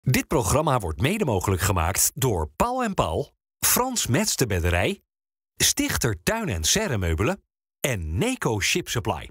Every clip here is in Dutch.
Dit programma wordt mede mogelijk gemaakt door Paul en Paul, Frans Metz de Bedderij, Stichter Tuin en Serremeubelen en Neco Ship Supply.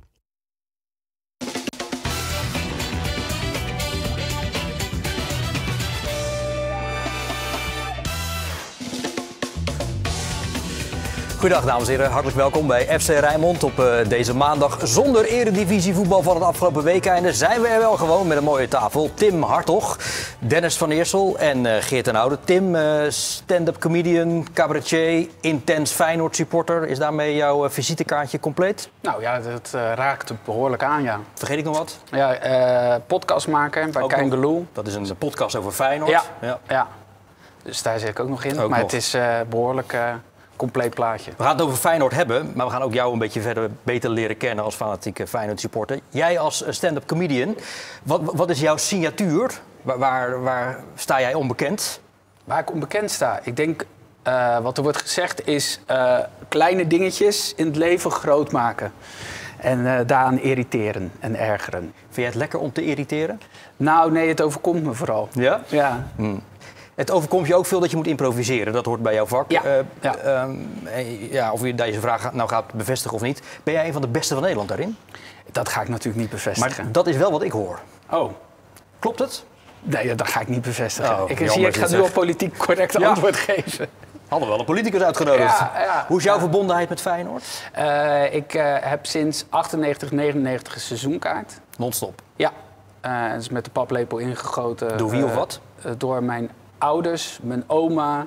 Goedendag dames en heren, hartelijk welkom bij FC Rijnmond op deze maandag. Zonder eredivisievoetbal van het afgelopen weekeinde zijn we er wel gewoon met een mooie tafel. Tim Hartog, Dennis van Eersel en Geert ten Oude. Tim, stand-up comedian, cabaretier, intens Feyenoord supporter. Is daarmee jouw visitekaartje compleet? Nou ja, dat raakt behoorlijk aan, ja. Vergeet ik nog wat? Ja, podcast maken bij Kein Geloel. Dat is een podcast over Feyenoord. Ja. Dus daar zit ik ook nog in. Ook maar nog. Het is behoorlijk compleet plaatje. We gaan het over Feyenoord hebben, maar we gaan ook jou een beetje verder beter leren kennen als fanatieke Feyenoord supporter. Jij als stand-up comedian, wat is jouw signatuur? Waar sta jij onbekend? Waar ik onbekend sta? Ik denk, wat er wordt gezegd is kleine dingetjes in het leven groot maken. En daaraan irriteren en ergeren. Vind jij het lekker om te irriteren? Nou, nee, het overkomt me vooral. Ja? Ja. Het overkomt je ook veel dat je moet improviseren. Dat hoort bij jouw vak. Ja. Of je deze vraag nou gaat bevestigen of niet. Ben jij een van de beste van Nederland daarin? Dat ga ik natuurlijk niet bevestigen. Maar dat is wel wat ik hoor. Oh. Klopt het? Nee, dat ga ik niet bevestigen. Oh, Ik ga nu al politiek correct antwoord geven. Hadden we wel een politicus uitgenodigd. Ja. Hoe is jouw verbondenheid met Feyenoord? Ik heb sinds 98, 99 een seizoenkaart. Non-stop. Ja. Dat is met de paplepel ingegoten. Door wie of wat? Door mijn ouders, mijn oma.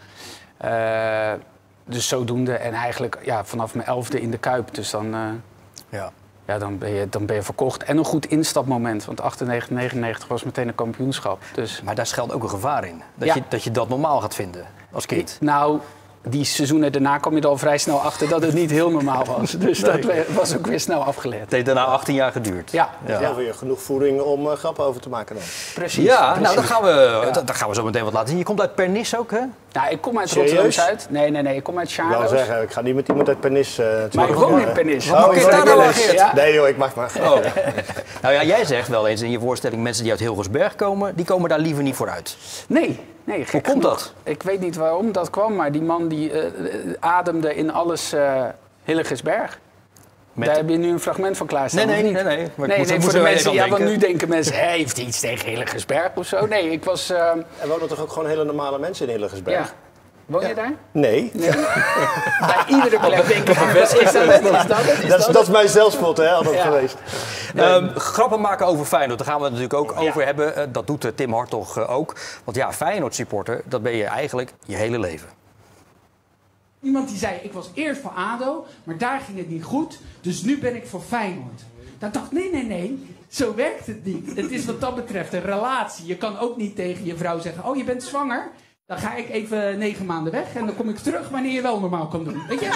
Dus zodoende. En eigenlijk vanaf mijn 11e in de Kuip. Dus dan, dan ben je verkocht. En een goed instapmoment. Want 98, 99 was meteen een kampioenschap. Dus... Maar daar schuilt ook een gevaar in. Dat je dat normaal gaat vinden als kind. Nou, die seizoenen daarna kwam je er al vrij snel achter dat het niet heel normaal was. Dus dat was ook weer snel afgeleerd. Het heeft daarna 18 jaar geduurd. Ja. Wel weer genoeg voeding om grappen over te maken dan. Precies. Ja, precies. Nou, dan gaan we zo meteen wat laten zien. Je komt uit Pernis ook, hè? Nou, ik kom uit Serieus? Rotterdam-Zuid. Nee, ik kom uit Ik wou Sjaardoos. zeggen, ik ga niet met iemand uit Pernis. Maar ik woon in Pernis. Mag ik daar nou Geert? Ja. Nee joh, ik mag maar. Oh. Nou ja, jij zegt wel eens in je voorstelling... mensen die uit Hilgersberg komen, die komen daar liever niet vooruit. Nee, Hoe komt dat? Ik weet niet waarom dat kwam, maar die man die ademde in alles Hillegersberg. Daar heb je nu een fragment van klaarstaan. Nee. Maar voor de mensen, want nu denken mensen, heeft hij iets tegen Hillegersberg of zo? Nee, ik was... Er wonen toch ook gewoon hele normale mensen in Hillegersberg? Ja. Woon je daar? Nee. Bij iedere plek denk ik, Dat is mijn zelfspot, hè, altijd geweest. Grappen maken over Feyenoord, daar gaan we het natuurlijk ook over hebben. Dat doet Tim Hartog ook. Want ja, Feyenoord supporter, dat ben je eigenlijk je hele leven. Iemand die zei, ik was eerst voor ADO, maar daar ging het niet goed. Dus nu ben ik voor Feyenoord. Dan dacht ik, nee. Zo werkt het niet. Het is wat dat betreft een relatie. Je kan ook niet tegen je vrouw zeggen, oh je bent zwanger. Dan ga ik even 9 maanden weg en dan kom ik terug wanneer je wel normaal kan doen. Weet je?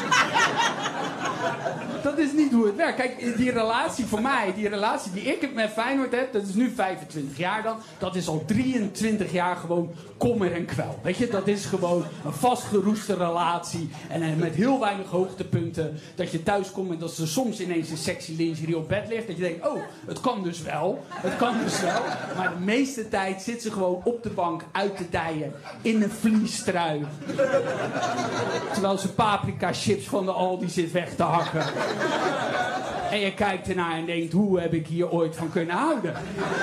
Dat is niet hoe het werkt. Kijk, die relatie voor mij, die relatie die ik met Feyenoord heb, dat is nu 25 jaar dan. Dat is al 23 jaar gewoon kommer en kwel. Weet je, dat is gewoon een vastgeroeste relatie. En met heel weinig hoogtepunten. Dat je thuis komt en dat er soms ineens een sexy lingerie op bed ligt. Dat je denkt, oh, het kan dus wel. Het kan dus wel. Maar de meeste tijd zit ze gewoon op de bank uit te dijen. In een vliestrui. Terwijl ze paprika chips van de Aldi zit weg te hakken. En je kijkt ernaar en denkt, hoe heb ik hier ooit van kunnen houden?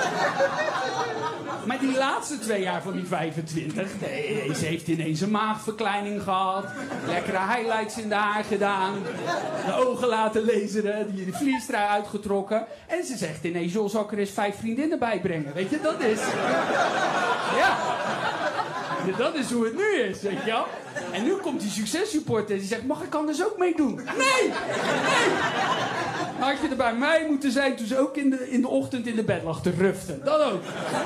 Maar die laatste 2 jaar van die 25, nee, ze heeft ineens een maagverkleining gehad. Lekkere highlights in de haar gedaan. De ogen laten laseren, die vliestrui uitgetrokken. En ze zegt ineens, joh, zal ik er eens 5 vriendinnen bijbrengen? Weet je, dat is... Ja. Dat is hoe het nu is, weet je wel. En nu komt die successupporter en die zegt, mag ik anders ook meedoen? Nee! Had je er bij mij moeten zijn toen ze ook in de ochtend in de bed lag te ruften. Dat ook.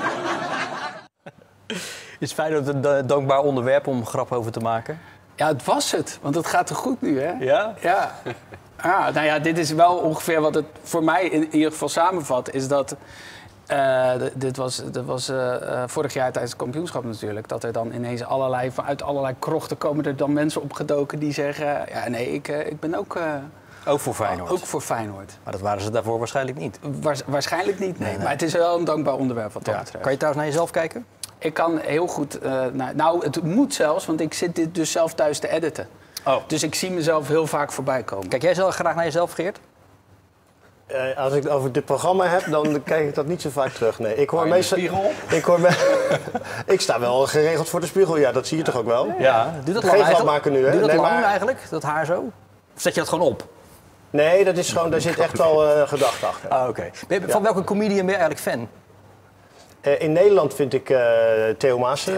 Is Feyenoord een dankbaar onderwerp om grap over te maken? Ja, het was het. Want het gaat er goed nu, hè? Ja? Ja. Nou ja, dit is wel ongeveer wat het voor mij in ieder geval samenvat. Is dat... Dat was vorig jaar tijdens het kampioenschap natuurlijk. Dat er dan ineens uit allerlei krochten komen er dan mensen opgedoken die zeggen... Ja, nee, ik ben ook... Ook voor Feyenoord? Ook voor Feyenoord. Maar dat waren ze daarvoor waarschijnlijk niet. Waarschijnlijk niet, nee. Maar het is wel een dankbaar onderwerp wat dat betreft. Kan je trouwens naar jezelf kijken? Ik kan heel goed... nou, het moet zelfs, want ik zit dit dus zelf thuis te editen. Oh. Dus ik zie mezelf heel vaak voorbij komen. Kijk jij zelf graag naar jezelf, Geert? Als ik het over dit programma heb, dan kijk ik dat niet zo vaak terug. Nee, ik hoor in de meestal. spiegel? Ik sta wel geregeld voor de spiegel. Ja, dat zie je toch ook wel? Ja. Doe dat lang Geen grap eigenlijk? maken nu, hè? Doe dat Nee, lang maar- eigenlijk, dat haar zo? Of zet je dat gewoon op? Nee, dat is gewoon, daar zit echt wel gedachte achter. Ah, oké. Van welke comedian ben je eigenlijk fan? In Nederland vind ik Theo Maas...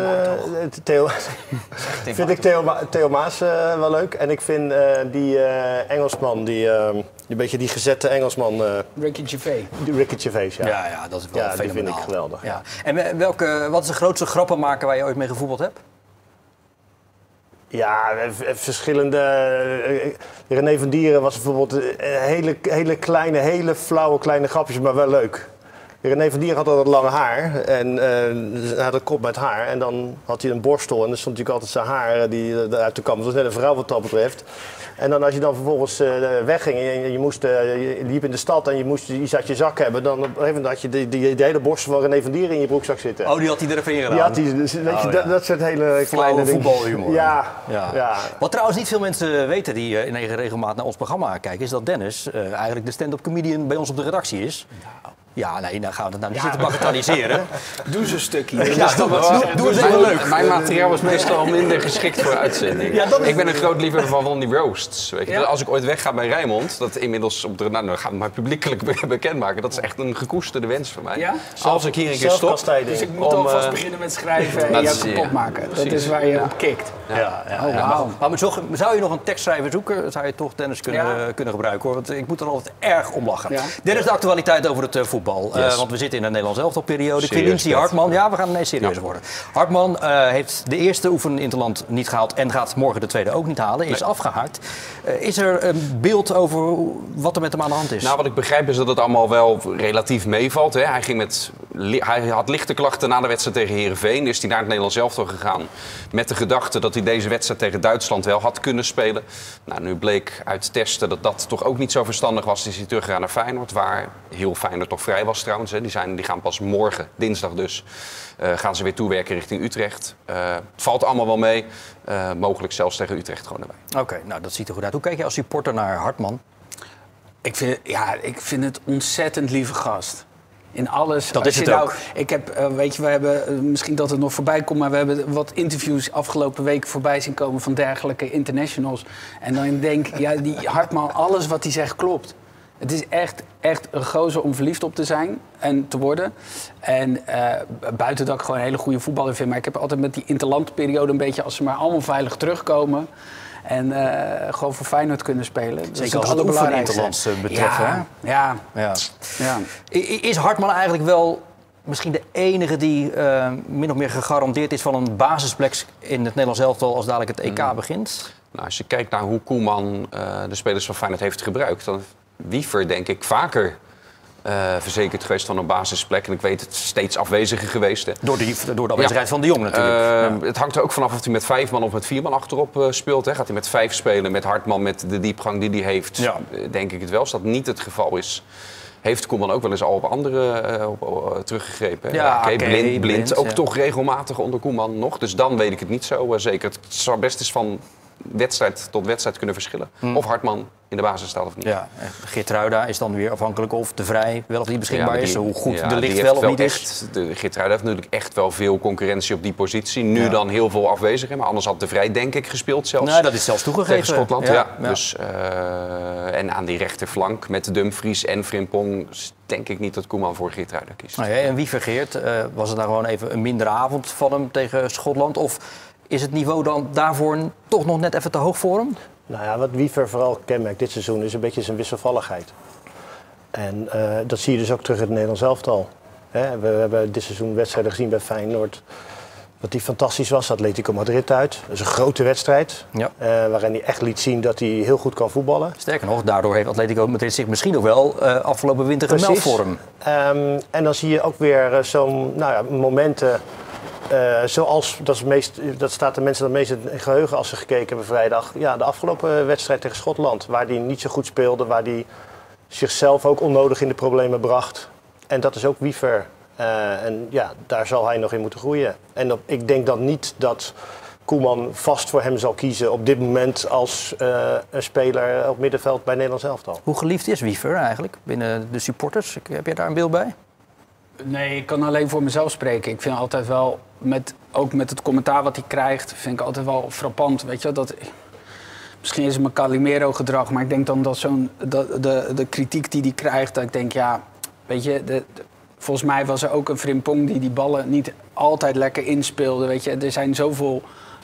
vind ik Theo Maas wel leuk. En ik vind die Engelsman, die beetje die gezette Engelsman... Ricky Gervais. Ricky Gervais, ja. Ja, dat is wel Ja, die vind fenomenaal. ik geweldig. Ja. En wat is de grootste grappenmaker waar je ooit mee gevoetbald hebt? Ja, verschillende... René van Dieren was bijvoorbeeld hele kleine, hele flauwe kleine grapjes, maar wel leuk. René van Dieren had altijd lang haar en hij had een kop met haar. En dan had hij een borstel en dan stond natuurlijk altijd zijn haar die uit de kam. Dat was net een vrouw wat dat betreft. En dan als je dan vervolgens wegging en je liep in de stad en je moest iets uit je zak hebben, dan op een gegeven moment had je de hele borstel van René van Dieren in je broekzak zitten. Oh, die had hij er even in gedaan. Die had hij, dus, weet je, dat soort hele kleine dingen. Voetbalhumor. Ja. Wat trouwens niet veel mensen weten die in enige regelmaat naar ons programma kijken, is dat Dennis eigenlijk de stand-up comedian bij ons op de redactie is. Ja, nee, dan gaan we het nou niet zitten bagatelliseren. Doe ze een stukje. Ja, doe eens even leuk. Mijn materiaal was meestal minder geschikt voor uitzending. Ja, dat is- Ik ben een groot liefhebber van die roasts. Weet je. Ja. Als ik ooit wegga bij Rijnmond, dat inmiddels op de, nou, dan gaan we maar publiekelijk bekendmaken. Dat is echt een gekoesterde wens van mij. Ja? Als ik hier een keer stop. Zelfkastijding. Dus ik moet alvast beginnen met schrijven en dat jou is- ja, kapot maken. Dat precies. is waar je op kikt. Ja. Oh, wauw. Maar zou je nog een tekstschrijver zoeken, zou je toch Dennis kunnen gebruiken, hoor. Want ik moet er altijd erg om lachen. Ja. Dennis, de actualiteit over het voetbal. Yes. Want we zitten in een Nederlands elftalperiode. Serieus, Quilinci, Pet. Hartman, ja, we gaan ineens serieus worden. Hartman heeft de eerste oefeninterland niet gehaald en gaat morgen de tweede ook niet halen. Is afgehaakt. Is er een beeld over wat er met hem aan de hand is? Nou, wat ik begrijp is dat het allemaal wel relatief meevalt. Hè. Hij had lichte klachten na de wedstrijd tegen Heerenveen. Is hij naar het Nederlands elftal gegaan met de gedachte dat hij deze wedstrijd tegen Duitsland wel had kunnen spelen. Nou, nu bleek uit testen dat dat toch ook niet zo verstandig was. Is hij teruggegaan naar Feyenoord, waar heel Feyenoord toch vrij was trouwens. Hè. Die gaan pas morgen, dinsdag dus, gaan ze weer toewerken richting Utrecht. Het valt allemaal wel mee. Mogelijk zelfs tegen Utrecht gewoon erbij. Oké, nou dat ziet er goed uit. Hoe kijk je als supporter naar Hartman? Ik vind het ontzettend lieve gast. In alles. Dat Als is je het ook. Ik heb, weet je, we hebben, misschien dat het nog voorbij komt, maar we hebben wat interviews afgelopen week voorbij zien komen van dergelijke internationals. En dan denk ik, ja, die Hartman, alles wat hij zegt klopt. Het is echt een gozer om verliefd op te zijn en te worden. En buiten dat ik gewoon een hele goede voetballer vind. Maar ik heb altijd met die interlandperiode een beetje, als ze maar allemaal veilig terugkomen. En gewoon voor Feyenoord kunnen spelen. Dat is Zeker als het oefeninterlands betreft. hè? Ja. Is Hartman eigenlijk wel misschien de enige die min of meer gegarandeerd is van een basisplek in het Nederlands elftal als dadelijk het EK begint? Nou, als je kijkt naar hoe Koeman de spelers van Feyenoord heeft gebruikt, dan Wiever denk ik vaker verzekerd geweest van een basisplek. En ik weet het steeds afweziger geweest. Hè. Door de afwezigheid van de Jong natuurlijk. Het hangt er ook vanaf of hij met 5 man of met 4 man achterop speelt. Hè. Gaat hij met 5 spelen, met Hartman, met de diepgang die hij heeft, Ja. denk ik het wel. Als dat niet het geval is, heeft Koeman ook wel eens al op anderen teruggegrepen. Ja, Oké, Blind, Blind ook ja. toch regelmatig onder Koeman nog. Dus dan weet ik het niet zo zeker. Het zou best eens van wedstrijd tot wedstrijd kunnen verschillen. Of Hartman in de basis staat of niet. Ja, Geertruida is dan weer afhankelijk of De Vrij wel of niet beschikbaar maar is. Hoe goed ja, de die licht heeft wel of niet is. echt, de Geertruida heeft natuurlijk echt wel veel concurrentie op die positie. Nu dan heel veel afwezigen. Maar anders had De Vrij denk ik gespeeld zelfs. Nee, dat is zelfs toegegeven. Tegen Schotland, Ja. Dus, en aan die rechterflank met Dumfries en Frimpong denk ik niet dat Koeman voor Geertruida kiest. Nou ja, en wie vergeert, was het nou gewoon even een mindere avond van hem tegen Schotland? Of is het niveau dan daarvoor toch nog net even te hoog voor hem? Nou ja, wat Wiever vooral kenmerkt dit seizoen is een beetje zijn wisselvalligheid. En dat zie je dus ook terug in het Nederlands elftal. We hebben dit seizoen wedstrijden gezien bij Feyenoord. Wat die fantastisch was, Atletico Madrid uit. Dat is een grote wedstrijd. Ja. Waarin hij echt liet zien dat hij heel goed kan voetballen. Sterker nog, daardoor heeft Atletico Madrid zich misschien nog wel afgelopen winter gemeld voor hem. En dan zie je ook weer zo'n momenten. Zoals, dat staat de mensen het meest in het geheugen als ze gekeken hebben vrijdag. Ja, de afgelopen wedstrijd tegen Schotland. Waar hij niet zo goed speelde. Waar hij zichzelf ook onnodig in de problemen bracht. En dat is ook Wiever En ja, daar zal hij nog in moeten groeien. En ik denk dan niet dat Koeman vast voor hem zal kiezen op dit moment als een speler op middenveld bij Nederlands elftal. Hoe geliefd is Wiever eigenlijk binnen de supporters? Heb jij daar een beeld bij? Nee, ik kan alleen voor mezelf spreken. Ik vind altijd wel, ook met het commentaar wat hij krijgt, vind ik altijd wel frappant. Weet je, misschien is het mijn Calimero-gedrag, maar ik denk dan dat de kritiek die hij krijgt, dat ik denk, ja, weet je, volgens mij was er ook een Frimpong die ballen niet altijd lekker inspeelde. Weet je, er zijn zoveel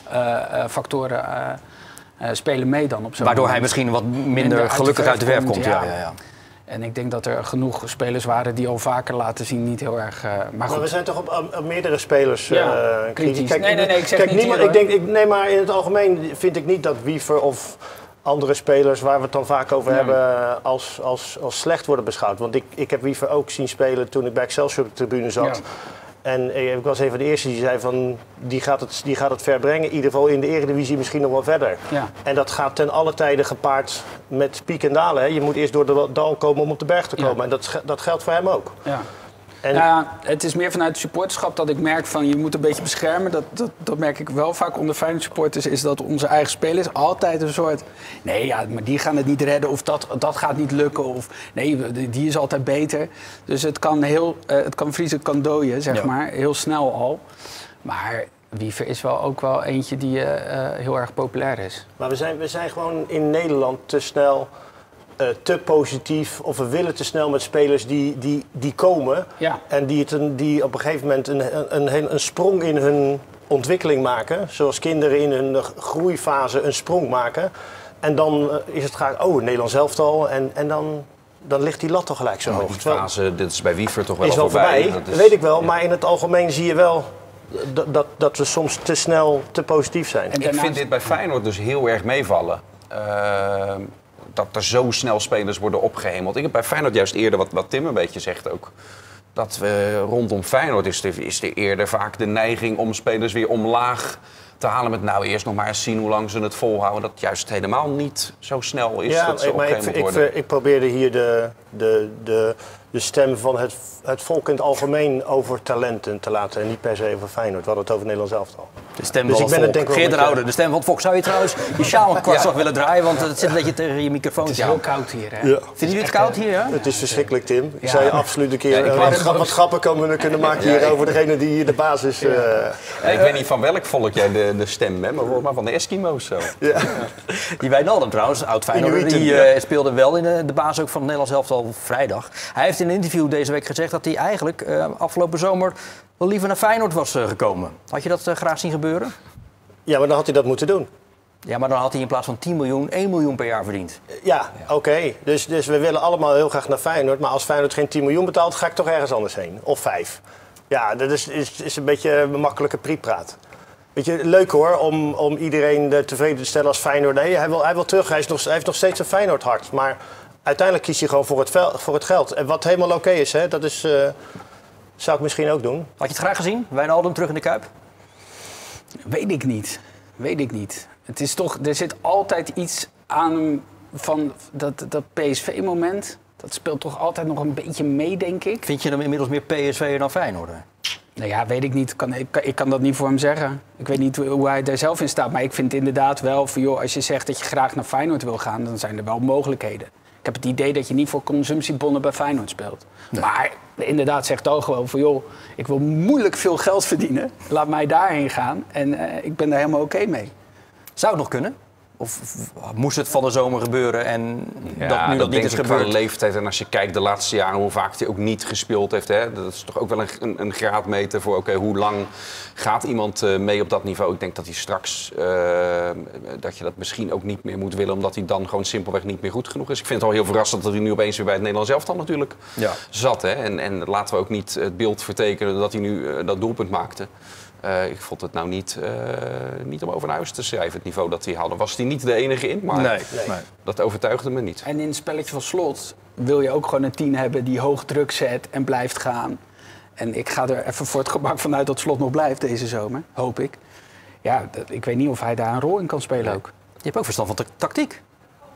factoren spelen mee dan op zo'n Waardoor hij misschien wat minder gelukkig uit de verf komt. Ja. En ik denk dat er genoeg spelers waren die al vaker laten zien niet heel erg... Maar we zijn toch op meerdere spelers kritisch. Kijk, nee, ik zeg niet maar in het algemeen vind ik niet dat Wiever of andere spelers waar we het dan vaak over hebben als slecht worden beschouwd. Want ik heb Wiever ook zien spelen toen ik bij Excelsior op de tribune zat. Ja. En ik was een van de eerste die zei van, die gaat het ver brengen. In ieder geval in de Eredivisie misschien nog wel verder. Ja. En dat gaat ten alle tijden gepaard met piek en dalen. Hè. Je moet eerst door de dal komen om op de berg te komen. Ja. En dat geldt voor hem ook. Ja. En het is meer vanuit het supporterschap dat ik merk van je moet een beetje beschermen. Dat merk ik wel vaak onder Feyenoord supporters. Is dat onze eigen spelers altijd een soort... Nee, ja, maar die gaan het niet redden. Of dat gaat niet lukken. Of nee, die is altijd beter. Dus het kan vriezen, het kan dooien, zeg maar. Heel snel al. Maar Wiever is ook wel eentje die heel erg populair is. Maar we zijn gewoon in Nederland te snel... te positief of we willen te snel met spelers die komen en die op een gegeven moment een sprong in hun ontwikkeling maken. Zoals kinderen in hun groeifase een sprong maken. En dan is het graag, Nederlands elftal en dan ligt die lat toch gelijk zo hoog. Die fase, dit is bij Wiever toch wel is voorbij. Dat weet ik wel, maar in het algemeen zie je wel... Dat we soms te snel te positief zijn. En ik vind dit bij Feyenoord dus heel erg meevallen. Dat er zo snel spelers worden opgehemeld. Ik heb bij Feyenoord juist eerder, wat Tim een beetje zegt ook... dat we rondom Feyenoord is er eerder vaak de neiging om spelers weer omlaag te halen... met eerst nog maar eens zien hoe lang ze het volhouden. Dat juist helemaal niet zo snel is dat ze opgehemeld worden. Ik probeerde hier de stem van het volk in het algemeen over talenten te laten... en niet per se over Feyenoord. We hadden het over Nederlands elftal. De stem van het volk. Geert de Rode, de stem van het volk. Zou je trouwens je sjaal een kwartslag willen draaien? Want het zit een beetje tegen je microfoon. Het is heel koud hier, hè? Ja. Vind je het koud hier, hè? Het is verschrikkelijk, Tim. Ik zou je absoluut een keer wat grappen kunnen maken hier over degene die hier de basis... ik weet niet van welk volk jij de stem bent, maar volgens mij van de Eskimo's zo. Ja. Die Wijnaldum trouwens, oud-Feyenoord, die speelde wel in de basis ook van het Nederlands elftal vrijdag. Hij heeft in een interview deze week gezegd dat hij eigenlijk afgelopen zomer wel liever naar Feyenoord was gekomen. Had je dat graag zien gebeuren? Ja, maar dan had hij dat moeten doen. Ja, maar dan had hij in plaats van 10 miljoen, 1 miljoen per jaar verdiend. Ja, oké. Dus we willen allemaal heel graag naar Feyenoord. Maar als Feyenoord geen 10 miljoen betaalt, ga ik toch ergens anders heen. Of 5. Ja, dat is een beetje een makkelijke prietpraat. Weet je, leuk hoor, om iedereen tevreden te stellen als Feyenoord. Nee, hij wil terug. Hij heeft nog steeds een Feyenoord hart. Maar uiteindelijk kiest hij gewoon voor het geld. En wat helemaal oké is, hè, dat is... zou ik misschien ook doen. Had je het graag gezien? Wijnaldum terug in de Kuip? Weet ik niet. Het is toch, er zit altijd iets aan van dat PSV-moment. Dat speelt toch altijd nog een beetje mee, denk ik. Vind je hem inmiddels meer PSV'er dan Feyenoorder? Nou ja, weet ik niet. Ik kan dat niet voor hem zeggen. Ik weet niet hoe hij daar zelf in staat. Maar ik vind inderdaad wel van, joh, als je zegt dat je graag naar Feyenoord wil gaan, dan zijn er wel mogelijkheden. Ik heb het idee dat je niet voor consumptiebonnen bij Feyenoord speelt. Nee. Maar inderdaad zegt ook gewoon van, joh, ik wil moeilijk veel geld verdienen. Laat mij daarheen gaan. En ik ben daar helemaal oké mee. Zou het nog kunnen? Of moest het van de zomer gebeuren en dat niet is gebeurd? Qua leeftijd. En als je kijkt de laatste jaren hoe vaak hij ook niet gespeeld heeft. Hè, dat is toch ook wel een graadmeter voor hoe lang gaat iemand mee op dat niveau. Ik denk dat hij straks, dat je dat misschien ook niet meer moet willen. Omdat hij dan gewoon simpelweg niet meer goed genoeg is. Ik vind het al heel verrassend dat hij nu opeens weer bij het Nederlands elftal natuurlijk zat. Hè. En laten we ook niet het beeld vertekenen dat hij nu dat doelpunt maakte. Ik vond het nou niet om over naar huis te schrijven, het niveau dat hij hadden. Was hij niet de enige in, maar nee. Dat overtuigde me niet. En in het spelletje van Slot wil je ook gewoon een 10 hebben die hoog druk zet en blijft gaan. En ik ga er even voor het gemak vanuit dat Slot nog blijft deze zomer, hoop ik. Ja, ik weet niet of hij daar een rol in kan spelen ook. Je hebt ook verstand van tactiek.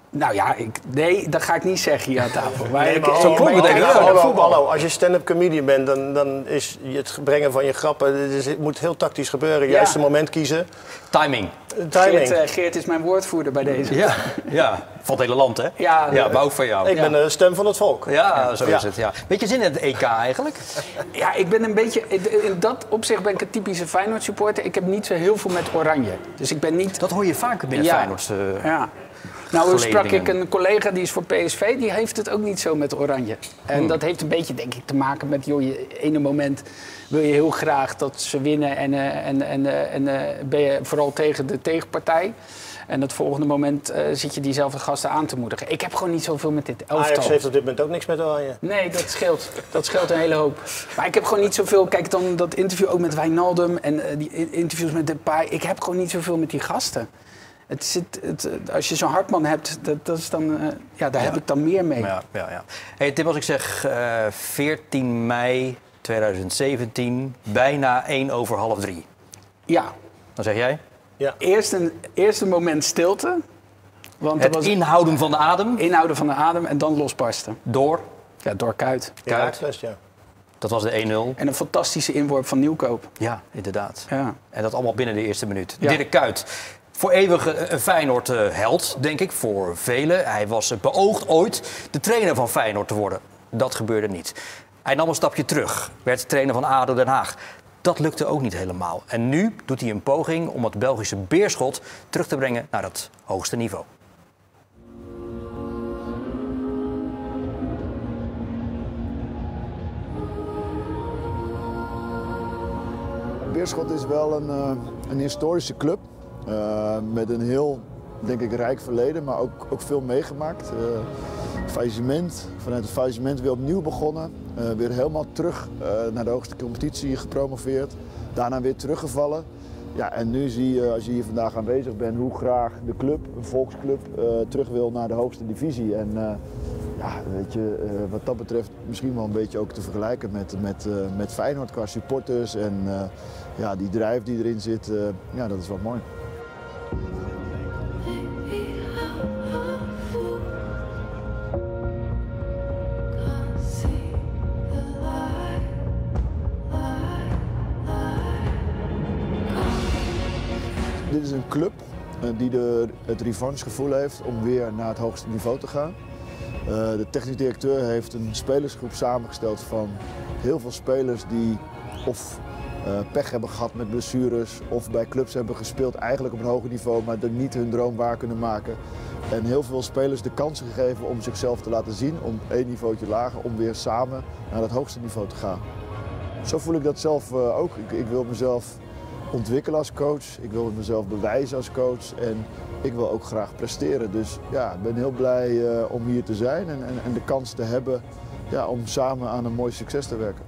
Nou ja, nee, dat ga ik niet zeggen hier aan tafel. Maar Nee, maar zo klonk het even wel. hallo, als je stand-up comedian bent, dan is het brengen van je grappen... Het moet heel tactisch gebeuren. Juiste moment kiezen. Timing. Timing. Geert is mijn woordvoerder bij deze. Ja. Van het hele land, hè? Ja, maar ook van jou. Ik ben de stem van het volk. Ja, zo is het. Ja. Beetje zin in het EK eigenlijk? Ja, ik ben een beetje... In dat opzicht ben ik een typische Feyenoord supporter. Ik heb niet zo heel veel met Oranje. Dus ik ben niet... Dat hoor je vaker binnen Feyenoord. Ja. Nou, sprak ik geledingen. een collega die is voor PSV, die heeft het ook niet zo met Oranje. En dat heeft een beetje, denk ik, te maken met, joh, je ene moment wil je heel graag dat ze winnen en ben je vooral tegen de tegenpartij. En het volgende moment zit je diezelfde gasten aan te moedigen. Ik heb gewoon niet zoveel met dit elftal. Ajax heeft op dit moment ook niks met Oranje. Nee, dat scheelt. Dat scheelt een hele hoop. Maar ik heb gewoon niet zoveel... Kijk, dan dat interview ook met Wijnaldum en die interviews met Depay. Ik heb gewoon niet zoveel met die gasten. Als je zo'n Hartman hebt, dat is dan, daar heb ik dan meer mee. Ja. Hey, Tim, als ik zeg 14 mei 2017, bijna 2:01. Ja. Dan zeg jij? Ja. Eerst een moment stilte. Want Het inhouden van de adem. Inhouden van de adem en dan losbarsten. Door Kuit. Ja. Dat was de 1-0. En een fantastische inworp van Nieuwkoop. Ja, inderdaad. Ja. En dat allemaal binnen de eerste minuut. Ja. Dirk Kuyt. Voor eeuwig een Feyenoord-held, denk ik, voor velen. Hij was beoogd ooit de trainer van Feyenoord te worden. Dat gebeurde niet. Hij nam een stapje terug, werd trainer van ADO Den Haag. Dat lukte ook niet helemaal. En nu doet hij een poging om het Belgische Beerschot terug te brengen naar het hoogste niveau. Beerschot is wel een historische club. Met een heel, denk ik, rijk verleden, maar ook veel meegemaakt. Vanuit het faillissement weer opnieuw begonnen. Weer helemaal terug naar de hoogste competitie gepromoveerd. Daarna weer teruggevallen. Ja, en nu zie je, als je hier vandaag aanwezig bent, hoe graag de club, een volksclub, terug wil naar de hoogste divisie. En weet je, wat dat betreft misschien wel een beetje ook te vergelijken met Feyenoord qua supporters. En die drive die erin zit, dat is wat mooi. Dit is een club die het revanchegevoel heeft om weer naar het hoogste niveau te gaan. De technisch directeur heeft een spelersgroep samengesteld van heel veel spelers die of pech hebben gehad met blessures of bij clubs hebben gespeeld eigenlijk op een hoger niveau, maar er niet hun droom waar kunnen maken. En heel veel spelers de kans gegeven om zichzelf te laten zien, om één niveautje lager, om weer samen naar het hoogste niveau te gaan. Zo voel ik dat zelf ook. Ik wil mezelf ontwikkelen als coach, ik wil mezelf bewijzen als coach en ik wil ook graag presteren. Dus ja, ik ben heel blij om hier te zijn en de kans te hebben om samen aan een mooi succes te werken.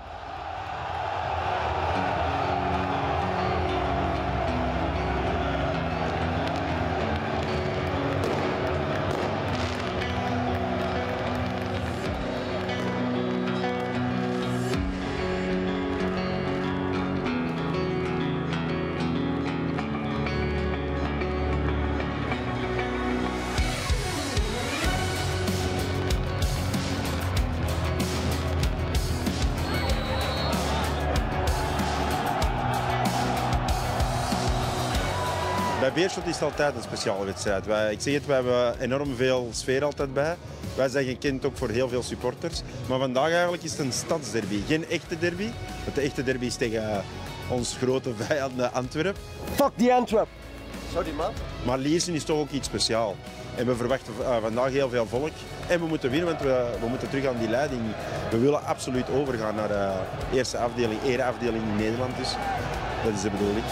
Bij Beerschot is het altijd een speciale wedstrijd. Ik zeg het, we hebben enorm veel sfeer altijd bij. Wij zijn gekend ook voor heel veel supporters. Maar vandaag eigenlijk is het een stadsderby, geen echte derby. Want de echte derby is tegen ons grote vijand Antwerpen. Fuck die Antwerp! Sorry man. Maar Liersen is toch ook iets speciaals. En we verwachten vandaag heel veel volk. En we moeten winnen, want we moeten terug aan die leiding. We willen absoluut overgaan naar de eerste afdeling, ereafdeling in Nederland dus. Dat is de bedoeling.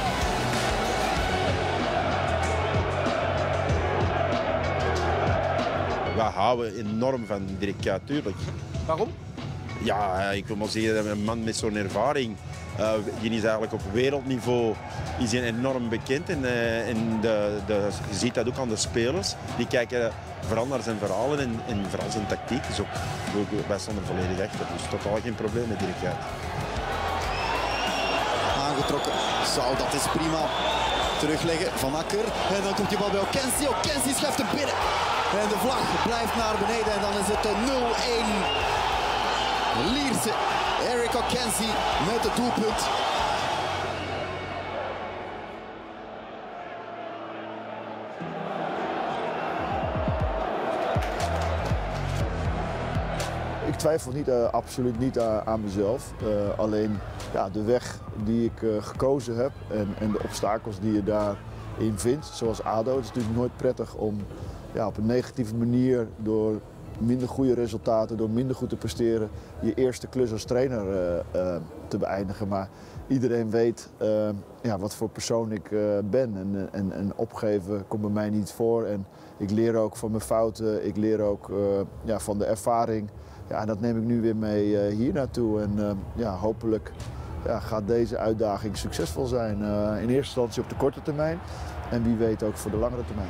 We houden enorm van Dirk Kuyt, tuurlijk. Waarom? Ja, ik wil maar zeggen, een man met zo'n ervaring. Die is eigenlijk op wereldniveau is hij enorm bekend. En je ziet dat ook aan de spelers. Die kijken vooral naar zijn verhalen en vooral zijn tactiek. Dus ook, wij staan er volledig achter. Dus totaal geen probleem met Dirk Kuyt. Aangetrokken. Zo, dat is prima. Terugleggen van Akker. En dan komt die bal bij Okensi. Okensi schuift hem binnen. En de vlag blijft naar beneden. En dan is het 0-1. Lierse. Eric Okensi met het doelpunt. Ik twijfel niet, absoluut niet aan mezelf. Alleen ja, de weg die ik gekozen heb en de obstakels die je daarin vindt, zoals ADO. Het is natuurlijk nooit prettig om op een negatieve manier door minder goede resultaten, door minder goed te presteren, je eerste klus als trainer te beëindigen. Maar iedereen weet wat voor persoon ik ben en opgeven komt bij mij niet voor. En ik leer ook van mijn fouten, ik leer ook van de ervaring. Ja, en dat neem ik nu weer mee hier naartoe en hopelijk gaat deze uitdaging succesvol zijn. In eerste instantie op de korte termijn en wie weet ook voor de langere termijn.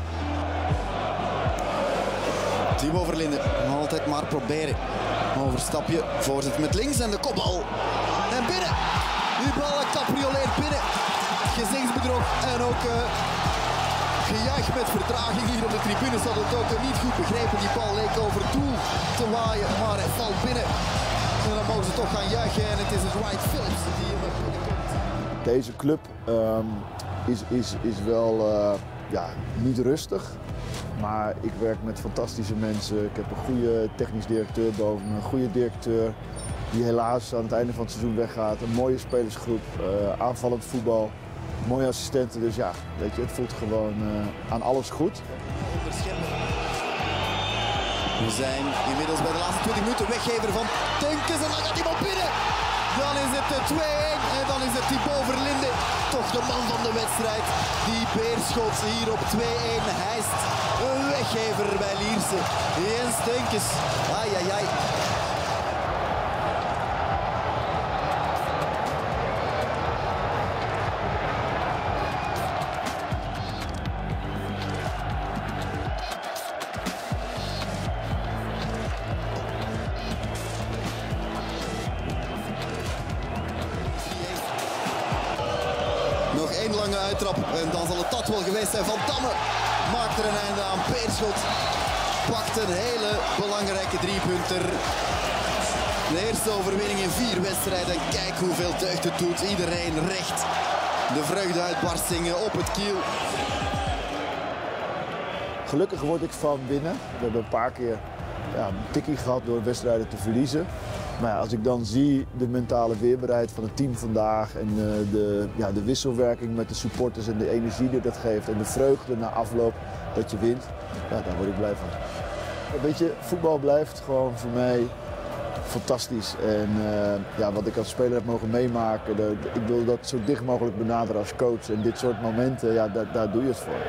Timo Verlinden, altijd maar proberen. Overstapje, voorzet met links en de kopbal. En binnen. Die bal caprioleert binnen. Gezichtsbedrog en ook gejuich met vertraging hier op de tribunes. Had het ook niet goed begrepen. Die bal leek over het doel te waaien, maar hij valt binnen. En dan mogen ze toch gaan juichen en het is het Wright Phillips die hier naar binnen komt. Deze club is wel niet rustig. Maar ik werk met fantastische mensen. Ik heb een goede technisch directeur boven me, een goede directeur die helaas aan het einde van het seizoen weggaat. Een mooie spelersgroep, aanvallend voetbal, mooie assistenten. Dus ja, weet je, het voelt gewoon aan alles goed. We zijn inmiddels bij de laatste 20 minuten. Weggever van Tenkes en dan gaat die bal binnen. Dan is het 2-1 en dan is het Thibaut Verlinde. Toch de man van de wedstrijd. Die Beerschot hier op 2-1 hijst. Een weggever bij Lierse. Jens Tenkes. Ai, ai, ai. Nog één lange uittrap en dan zal het dat wel geweest zijn. Van Damme maakt er een einde aan. Beerschot pakt een hele belangrijke driepunter. De eerste overwinning in 4 wedstrijden. Kijk hoeveel deugd het doet. Iedereen recht. De vreugdeuitbarstingen op het kiel. Gelukkig word ik van winnen. We hebben een paar keer een tikkie gehad door wedstrijden te verliezen. Maar ja, als ik dan zie de mentale weerbaarheid van het team vandaag en de wisselwerking met de supporters en de energie die dat geeft en de vreugde na afloop dat je wint, daar word ik blij van. Weet je, voetbal blijft gewoon voor mij fantastisch. En wat ik als speler heb mogen meemaken, ik wil dat zo dicht mogelijk benaderen als coach. En dit soort momenten, daar doe je het voor.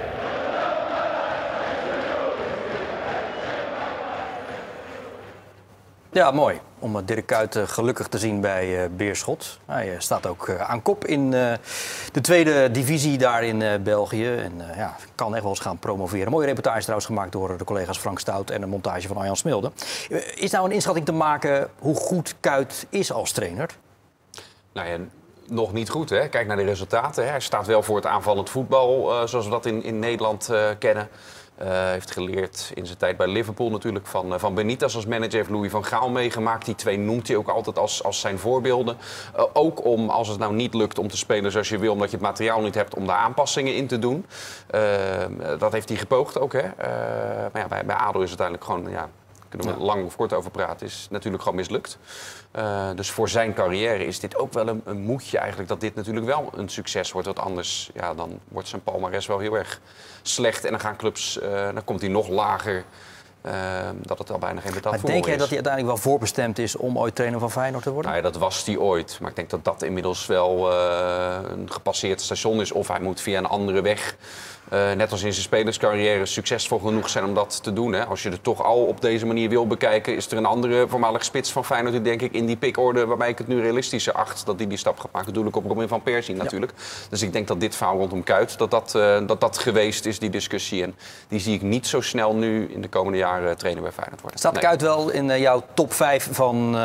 Ja, mooi. Om Dirk Kuyt gelukkig te zien bij Beerschot. Hij staat ook aan kop in de tweede divisie daar in België. En kan echt wel eens gaan promoveren. Mooie reportage trouwens gemaakt door de collega's Frank Stout en een montage van Arjan Smilde. Is nou een inschatting te maken hoe goed Kuyt is als trainer? Nou ja, nog niet goed, hè? Kijk naar de resultaten. Hè? Hij staat wel voor het aanvallend voetbal, zoals we dat in Nederland kennen. Heeft geleerd in zijn tijd bij Liverpool natuurlijk van Benitez als manager. Heeft Louis van Gaal meegemaakt. Die twee noemt hij ook altijd als zijn voorbeelden. Ook om, als het nou niet lukt om te spelen zoals je wil, omdat je het materiaal niet hebt om daar aanpassingen in te doen. Dat heeft hij gepoogd ook. Hè? Maar ja, bij ADO is het uiteindelijk gewoon... Ja, kunnen we lang of kort over praten, is natuurlijk gewoon mislukt. Dus voor zijn carrière is dit ook wel een moedje eigenlijk dat dit natuurlijk wel een succes wordt. Want anders dan wordt zijn palmares wel heel erg slecht. En dan gaan clubs, dan komt hij nog lager. Dat het al bijna geen betaald voetbal is. Maar denk jij dat hij uiteindelijk wel voorbestemd is om ooit trainer van Feyenoord te worden? Nou ja, dat was hij ooit. Maar ik denk dat dat inmiddels wel een gepasseerd station is. Of hij moet via een andere weg, net als in zijn spelerscarrière, succesvol genoeg zijn om dat te doen. Hè. Als je het toch al op deze manier wil bekijken, is er een andere voormalig spits van Feyenoord die denk ik in die pikorde, waarbij ik het nu realistischer acht, dat die stap gaat maken. Dat doe ik op Robin van Persie natuurlijk. Ja. Dus ik denk dat dit verhaal rondom Kuyt, dat geweest is, die discussie. En die zie ik niet zo snel nu in de komende jaren trainer bij Feyenoord worden. Staat Kuyt wel in jouw top 5 van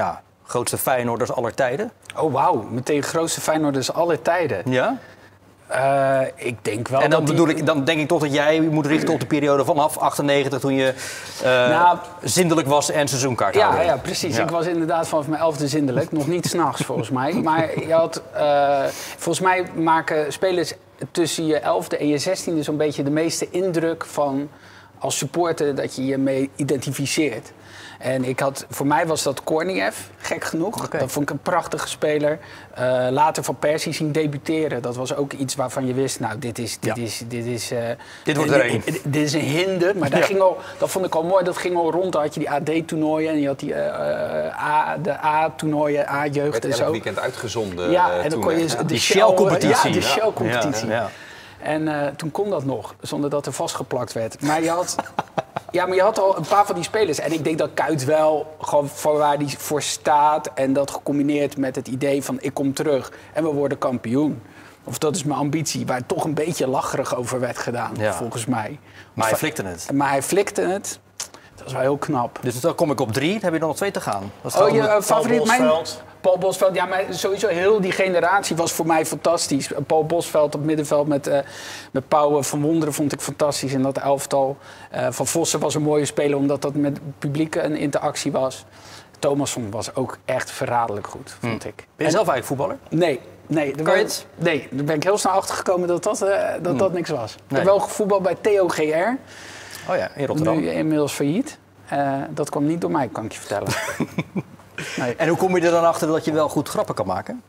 grootste Feyenoorders aller tijden? Oh wauw, meteen grootste Feyenoorders aller tijden. Ja? Ik denk wel. En dan denk ik toch dat jij moet richten op de periode vanaf 98 toen je zindelijk was en seizoenkaart had. Ja, precies. Ja. Ik was inderdaad vanaf mijn 11e zindelijk. Nog niet 's nachts volgens mij. Maar je had, volgens mij maken spelers tussen je 11e en je 16e zo'n beetje de meeste indruk van als supporter dat je je mee identificeert. En voor mij was dat Korniev, gek genoeg. Okay. Dat vond ik een prachtige speler. Later Van Persie zien debuteren. Dat was ook iets waarvan je wist, nou, dit wordt er een. Dit is een hinder. Maar dat vond ik al mooi. Dat ging al rond. Dan had je die AD-toernooien en je had de A-toernooien, A-jeugd en zo. Elk weekend uitgezonden. Ja, en dan kon je de Shell-competitie. Ja, de Shell-competitie. Ja. En toen kon dat nog, zonder dat er vastgeplakt werd. Maar je had... Ja, maar je had al een paar van die spelers. En ik denk dat Kuyt wel gewoon voor waar hij voor staat. En dat gecombineerd met het idee van ik kom terug en we worden kampioen. Of dat is mijn ambitie, waar toch een beetje lacherig over werd gedaan, volgens mij. Maar hij flikte het. Dat is wel heel knap. Dus dan kom ik op 3, dan heb je er nog 2 te gaan. Je favoriet? Paul Bosveld. Ja, maar sowieso heel die generatie was voor mij fantastisch. Paul Bosveld op middenveld met Pauw van Wonderen vond ik fantastisch in dat elftal. Van Vossen was een mooie speler omdat dat met het publiek een interactie was. Thomasson was ook echt verraderlijk goed, vond ik. Ben je zelf eigenlijk voetballer? Nee. Kan je het? Nee, daar ben ik heel snel achter gekomen dat niks was. Ik heb wel gevoetbald bij TOGR. Oh ja, in Rotterdam. Nu inmiddels failliet. Dat kwam niet door mij, kan ik je vertellen. Nee. En hoe kom je er dan achter dat je wel goed grappen kan maken?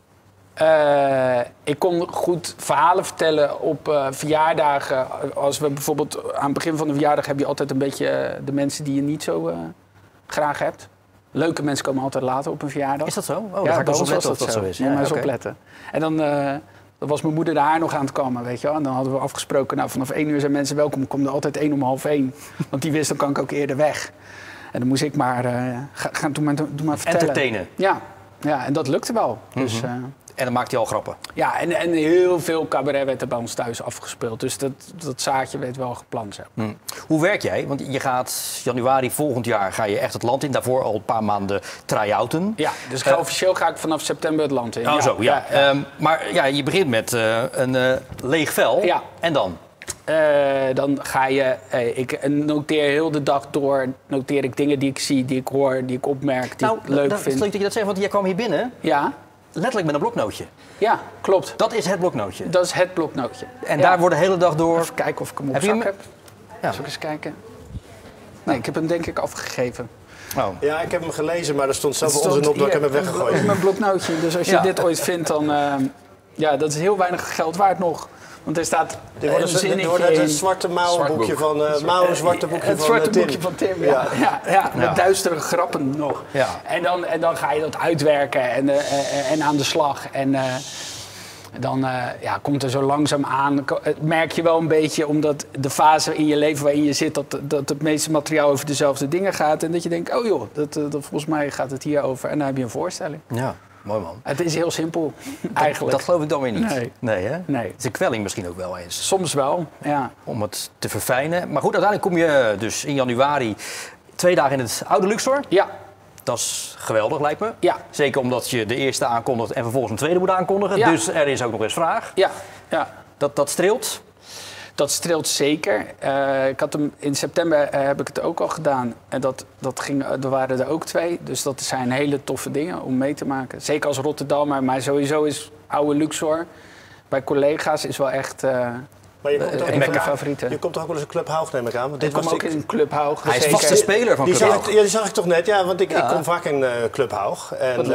Ik kon goed verhalen vertellen op verjaardagen. Als we bijvoorbeeld aan het begin van de verjaardag heb je altijd een beetje de mensen die je niet zo graag hebt. Leuke mensen komen altijd later op een verjaardag. Is dat zo? Ja, dan ga ik bij eens opletten of dat zo is. Ja, maar eens opletten. En dan was mijn moeder de haar nog aan het kammen, weet je wel. En dan hadden we afgesproken, nou, vanaf 1 uur zijn mensen welkom. Ik kom er altijd 1 om 12:30. Want die wist, dan kan ik ook eerder weg. En dan moest ik maar, doe maar vertellen. Entertainen. Ja, en dat lukte wel. Mm-hmm. Dus, en dan maakte je al grappen. Ja, en heel veel cabaret werd er bij ons thuis afgespeeld. Dus dat zaadje werd wel geplant. Zo. Hoe werk jij? Want je gaat januari volgend jaar ga je echt het land in. Daarvoor al een paar maanden try-outen. Ja, dus officieel ga ik vanaf september het land in. Oh, zo, ja. Maar ja, je begint met een leeg vel. Ja. En dan? Dan ga je... ik noteer heel de dag door. Noteer ik dingen die ik zie, die ik hoor, die ik opmerk, die ik leuk vind. Het is leuk dat je dat zegt, want jij kwam hier binnen. Ja. Letterlijk met een bloknootje. Ja, klopt. Dat is het bloknootje? Dat is het bloknootje. En daar wordt de hele dag door... Even kijken of ik hem op zak heb. Ja. Zal ik eens kijken? Nee, ik heb hem denk ik afgegeven. Oh. Ja, ik heb hem gelezen, maar er stond zoveel onzin op dat ik hem heb weggegooid. Dat is mijn bloknootje. Dus als je dit ooit vindt, dan... dat is heel weinig geld waard nog. Want er staat dit wordt het zwarte mouwenboekje van zwarte boekje het zwarte boekje van Tim. Ja, met duistere grappen nog. Ja. En dan ga je dat uitwerken en aan de slag. En dan komt er zo langzaam aan. Merk je wel een beetje, omdat de fase in je leven waarin je zit, dat het meeste materiaal over dezelfde dingen gaat. En dat je denkt, oh joh, dat volgens mij gaat het hier over. En dan heb je een voorstelling. Ja. Mooi man. Het is heel simpel, eigenlijk. Dat geloof ik dan weer niet. Nee, hè? Nee. Het is een kwelling misschien ook wel eens. Soms wel, ja. Om het te verfijnen. Maar goed, uiteindelijk kom je dus in januari 2 dagen in het oude Luxor. Ja. Dat is geweldig, lijkt me. Ja. Zeker omdat je de eerste aankondigt en vervolgens een tweede moet aankondigen. Ja. Dus er is ook nog eens vraag. Ja. Dat streelt. Dat streelt zeker. Ik had hem in september heb ik het ook al gedaan. En er waren er ook 2. Dus dat zijn hele toffe dingen om mee te maken. Zeker als Rotterdammer, maar sowieso is oude Luxor bij collega's is wel echt maar je komt een van de favorieten. Je komt toch ook wel eens een Club Haug, neem ik aan? Want dit was ook in een Club Haug. Hij is vaste speler van Club Haug. Die zag ik toch net, ja, want ik kom vaak in Club Haug. En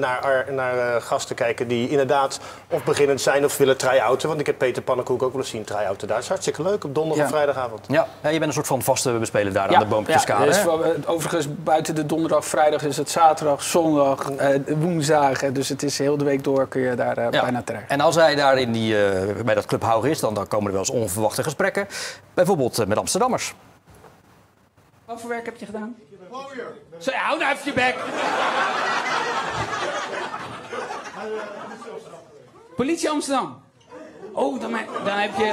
naar gasten kijken die inderdaad of beginnend zijn of willen try-outen. Want ik heb Peter Pannenkoek ook wel eens zien try-outen daar. Dat is hartstikke leuk op donderdag of vrijdagavond. Ja, je bent een soort van vaste bespeler daar aan de Boompjeskade. Dus overigens buiten de donderdag, vrijdag is het zaterdag, zondag, woensdagen. Dus het is heel de week door kun je daar bijna terecht. En als hij daar bij dat Club Haug is, dan komen er wel onverwachte gesprekken. Bijvoorbeeld met Amsterdammers. Wat voor werk heb je gedaan? Zo, hou nou even je bek. Politie Amsterdam. Oh, dan heb je...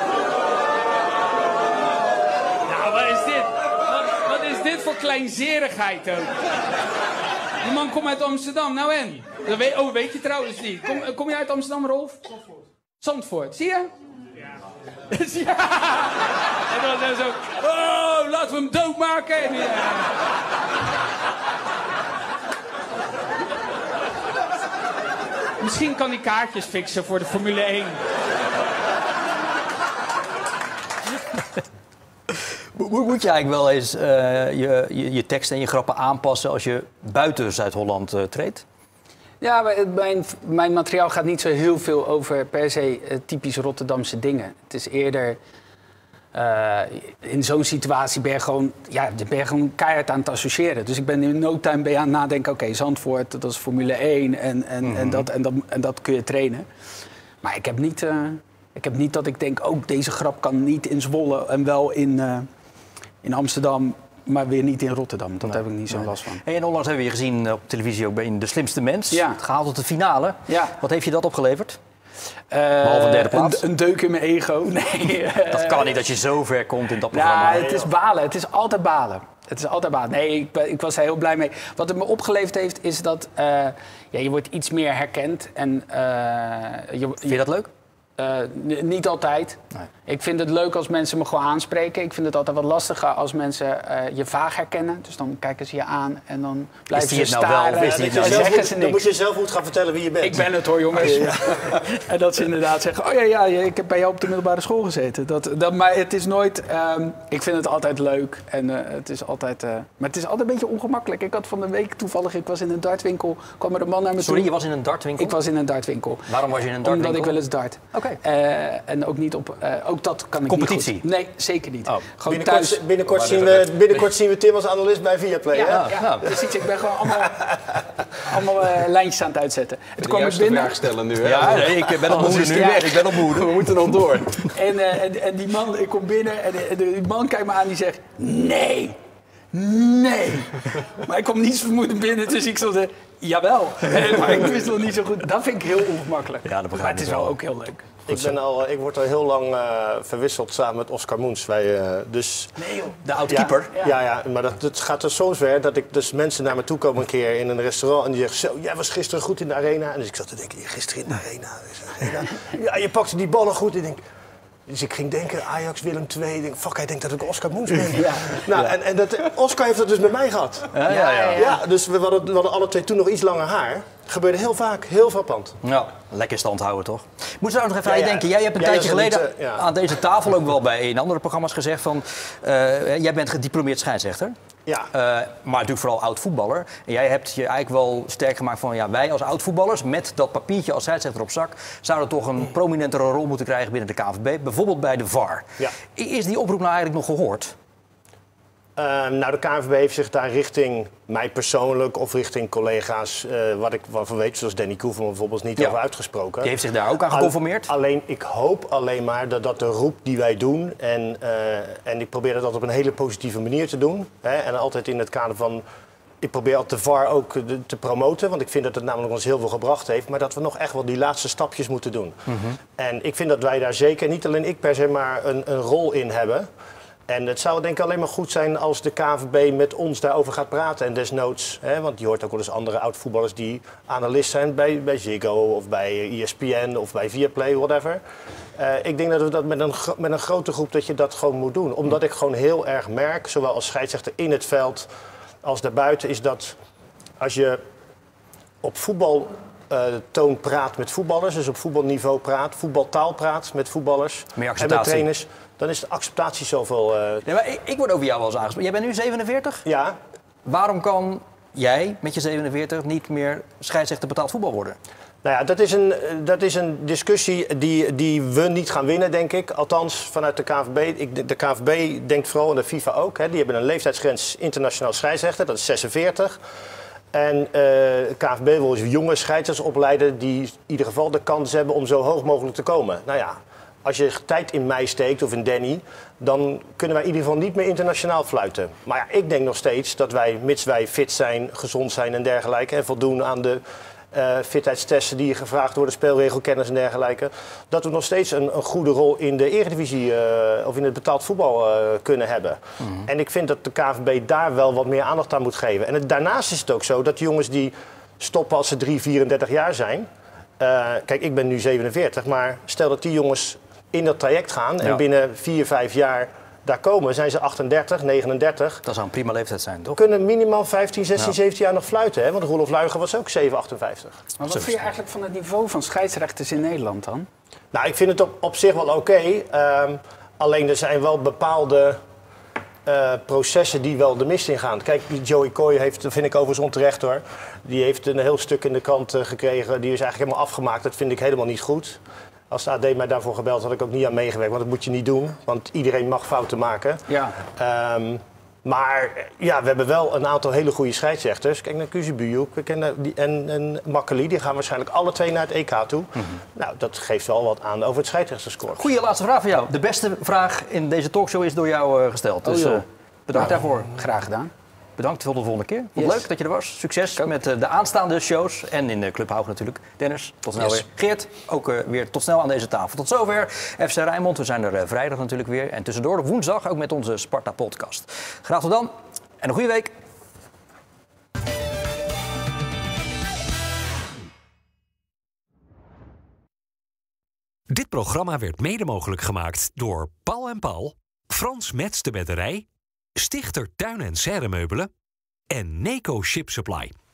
Nou, wat is dit? Wat is dit voor kleinzerigheid ook? Die man komt uit Amsterdam, nou en? Weet je trouwens niet. Kom je uit Amsterdam, Rolf? Zandvoort, zie je? Ja. En dan zo, oh, laten we hem doodmaken. En, Misschien kan hij kaartjes fixen voor de Formule 1. Moet je eigenlijk wel eens je teksten en je grappen aanpassen als je buiten Zuid-Holland treedt? Ja, mijn materiaal gaat niet zo heel veel over per se typisch Rotterdamse dingen. Het is eerder... in zo'n situatie ben je gewoon keihard aan het associëren. Dus ik ben in no time aan het nadenken... oké, Zandvoort, dat is Formule 1 en dat kun je trainen. Maar ik heb niet dat ik denk... oh, deze grap kan niet in Zwolle en wel in Amsterdam... maar weer niet in Rotterdam. Dat heb ik niet zo'n last van. En onlangs hebben we je gezien op televisie ook in De Slimste Mens. Ja. Gehaald tot de finale. Ja. Wat heeft je dat opgeleverd? Behalve een derde plaats? Een deuk in mijn ego. Nee. Dat kan niet, dat je zo ver komt in dat programma. Ja, het is balen. Het is altijd balen. Nee, ik was er heel blij mee. Wat het me opgeleverd heeft, is dat je wordt iets meer herkend. En, Vind je dat leuk? Niet altijd. Nee. Ik vind het leuk als mensen me gewoon aanspreken. Ik vind het altijd wat lastiger als mensen je vaag herkennen. Dus dan kijken ze je aan en dan blijven ze staren. Dan moet je zelf goed gaan vertellen wie je bent. Ik ben het hoor, jongens. Ja. En dat ze inderdaad zeggen, oh ja, ik heb bij jou op de middelbare school gezeten. Maar het is nooit... ik vind het altijd leuk. En het is altijd... maar het is altijd een beetje ongemakkelijk. Ik had van de week toevallig, ik was in een dartwinkel, kwam er een man naar me toe. Sorry, je was in een dartwinkel? Ik was in een dartwinkel. Waarom was je in een dartwinkel? Omdat ik wel eens dart. Oké. En ook niet op... ook dat kan ik competitie? niet goed. Nee, zeker niet. Oh. Gewoon Binnenkort zien we Tim als analist bij Viaplay. Ja, precies. Ik ben gewoon allemaal lijntjes aan het uitzetten. En toen kwam ik binnen. Stellen nu, hè? Ja, nee, ik ben op moeder nu. Ja. Ik ben op moeder. We moeten nog door. En die man, ik kom binnen en die man kijkt me aan die zegt... Nee. Maar ik kom niets vermoedend binnen, dus ik stond jawel. Maar ik wist nog niet zo goed. Dat vind ik heel ongemakkelijk. Ja, dat maar het is wel ook heel leuk. Ik word al heel lang verwisseld samen met Oscar Moens. Nee joh. De oud-keeper? Ja, maar dat gaat er zo ver dat ik dus mensen naar me toe komen een keer in een restaurant en die zeggen zo, jij was gisteren goed in de arena. En dus ik zat te denken, gisteren in de arena. Ja, je pakte die ballen goed. Dus ik ging denken, Ajax, Willem II. Ik denk, fuck, hij denkt dat ik Oscar Moens ben. Ja. Nou, en Oscar heeft dat dus met mij gehad. Ja, dus we hadden alle twee toen nog iets langer haar. Gebeurde heel vaak, heel frappant. Ja, lekker stand houden toch? Moet je nog even aan je denken. Jij hebt een tijdje geleden aan deze tafel ook wel bij in andere programma's gezegd van... jij bent gediplomeerd scheidsrechter. Ja. Maar natuurlijk vooral oud-voetballer. En jij hebt je eigenlijk wel sterk gemaakt van... wij als oud-voetballers met dat papiertje als scheidsrechter op zak... zouden toch een prominentere rol moeten krijgen binnen de KNVB. Bijvoorbeeld bij de VAR. Ja. Is die oproep nou eigenlijk nog gehoord? De KNVB heeft zich daar richting mij persoonlijk of richting collega's... wat ik van weet, zoals Danny Koeverman bijvoorbeeld, niet over uitgesproken. Die heeft zich daar ook aan geconformeerd? Alleen, ik hoop alleen maar dat de roep die wij doen... en ik probeer dat altijd op een hele positieve manier te doen. En altijd in het kader van... Ik probeer altijd de VAR ook te promoten, want ik vind dat het namelijk ons heel veel gebracht heeft. Maar dat we nog echt wel die laatste stapjes moeten doen. Mm-hmm. En ik vind dat wij daar zeker, niet alleen ik per se, maar een rol in hebben... En het zou denk ik alleen maar goed zijn als de KNVB met ons daarover gaat praten. En desnoods, want je hoort ook wel eens andere oud-voetballers die analist zijn bij Ziggo of bij ESPN of bij Viaplay, whatever. Ik denk dat we dat met een grote groep dat je dat gewoon moet doen. Omdat ik gewoon heel erg merk, zowel als scheidsrechter in het veld als daarbuiten, is dat als je op voetbaltoon praat met voetballers, dus op voetbalniveau praat, voetbaltaal praat met voetballers en met trainers... Dan is de acceptatie zoveel... Nee, maar ik word over jou wel eens aangesproken. Jij bent nu 47? Ja. Waarom kan jij met je 47 niet meer scheidsrechter betaald voetbal worden? Nou ja, dat is een discussie die we niet gaan winnen, denk ik. Althans, vanuit de KNVB. De KNVB denkt vooral, en de FIFA ook. Die hebben een leeftijdsgrens internationaal scheidsrechter. Dat is 46. En de KNVB wil dus jonge scheidsrechters opleiden... die in ieder geval de kans hebben om zo hoog mogelijk te komen. Nou ja... Als je tijd in mij steekt, of in Danny, dan kunnen wij in ieder geval niet meer internationaal fluiten. Maar ja, ik denk nog steeds dat wij, mits wij fit zijn, gezond zijn en dergelijke... en voldoen aan de fitheidstesten die gevraagd worden, speelregelkennis en dergelijke... dat we nog steeds een goede rol in de Eredivisie of in het betaald voetbal kunnen hebben. Mm-hmm. En ik vind dat de KNVB daar wel wat meer aandacht aan moet geven. En daarnaast is het ook zo dat jongens die stoppen als ze 34 jaar zijn... Kijk, ik ben nu 47, maar stel dat die jongens in dat traject gaan en binnen 4-5 jaar daar komen, zijn ze 38, 39. Dat zou een prima leeftijd zijn, toch? Kunnen minimaal 15, 16, 17 jaar nog fluiten. Hè? Want Roelof Luigen was ook 7,58. Maar wat vind je eigenlijk van het niveau van scheidsrechters in Nederland dan? Nou, ik vind het op zich wel oké. Alleen er zijn wel bepaalde processen die wel de mist in gaan. Kijk, die Joey Coy heeft, dat vind ik overigens onterecht hoor. Die heeft een heel stuk in de krant gekregen. Die is eigenlijk helemaal afgemaakt. Dat vind ik helemaal niet goed. Als de AD mij daarvoor gebeld, had ik ook niet aan meegewerkt. Want dat moet je niet doen. Want iedereen mag fouten maken. Ja. Maar ja, we hebben wel een aantal hele goede scheidsrechters. Kijk naar Kuzibujuk en Makkeli. Die gaan waarschijnlijk alle twee naar het EK toe. Nou, dat geeft wel wat aan over het scheidsrechterskorps. Goeie laatste vraag van jou. De beste vraag in deze talkshow is door jou gesteld. Dus bedankt daarvoor. Graag gedaan. Bedankt, tot de volgende keer. Vond het leuk dat je er was. Succes met de aanstaande shows. En in de Club Haug natuurlijk. Dennis, tot snel weer. Geert, ook weer tot snel aan deze tafel. Tot zover FC Rijnmond. We zijn er vrijdag natuurlijk weer. En tussendoor woensdag ook met onze Sparta-podcast. Graag tot dan en een goede week. Dit programma werd mede mogelijk gemaakt door Paul en Paul, Frans Metz de Bedderij, Stichter Tuin en Serremeubelen en Neco Ship Supply.